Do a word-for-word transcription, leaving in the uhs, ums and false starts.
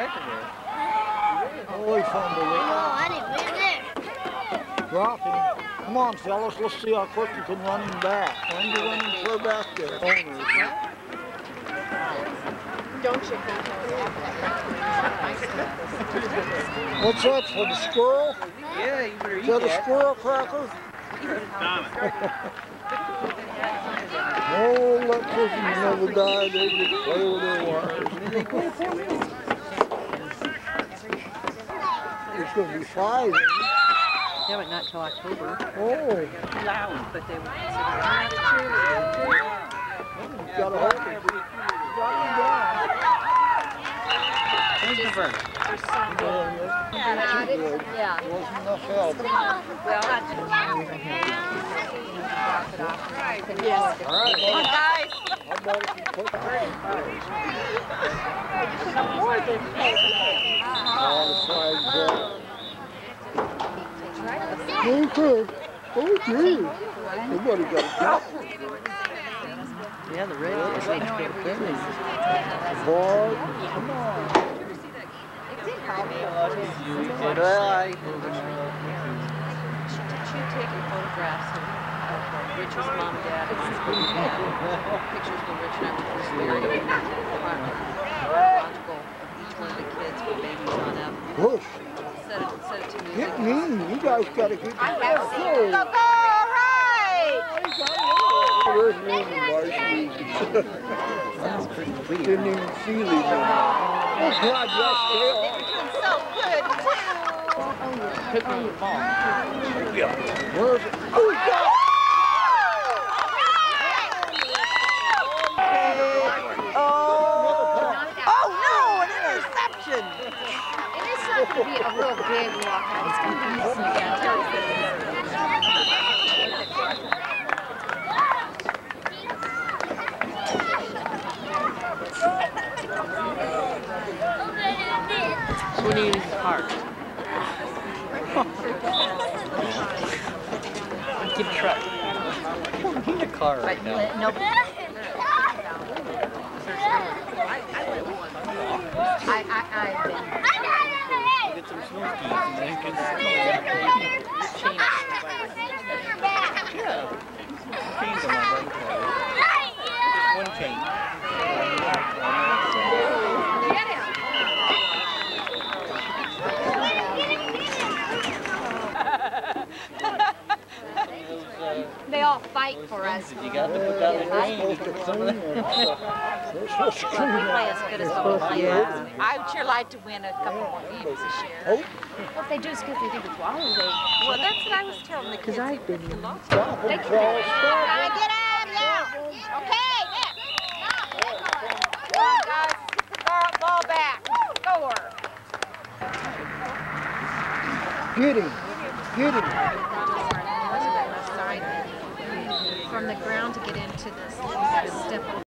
Oh, he fumbled it. Oh, I didn't win there. Drop him. Come on, fellas. Let's see how quick you can run him back. When you run him clear back there. Don't you think What's that, for the squirrel? Yeah, you better eat Is that that. a squirrel cracker? Oh, let chickens never die. They just play with their wires. There's going to be five. Yeah, but not till October. Oh. Loud, but they would consider You've got to hold it. Where's the bird? Yeah. Wasn't enough help. Well, Yes. All right. Come on, guys. How about if you put all the flags up? Okay. Okay. Somebody got a count. Yeah, the red is they know everything. Boy, come on. Did I? She taking photographs of, of Rich's mom and dad and mine's mom and dad. Pictures when Rich and I were first married. Chronological of each one of the kids with babies on them. Push. Set it, set it to me. Get me. You guys got to get I have seen it. Go, go, all right! Where's me and Sounds pretty sweet. Didn't even feel it. Oh, God, yes, they are. So good, too. Took me to the ball. Where's it? Oh, God! Oh, no, an interception! And it's not going to be a real big walk. It's going to be We need his heart. Give a try. We need a car right now. Nope. I, I, I've been. Get some snow skis and then you can change. Yeah. Chains on my bike. Just one chain. They all fight for us. You got to put that in the rain. You get some of that. They're supposed to come in. Play as good as what we play. I would sure like to win a couple more games this year. Oh, Well, if they do is because they think it's wild. They Well, that's what I was telling the kids. Because I've been here. stop them, Charles. Stop. get out, yeah. Okay, yeah. Come on, guys. Ball, ball back. Score. Get him. Get him. From the ground to get into this, you gotta step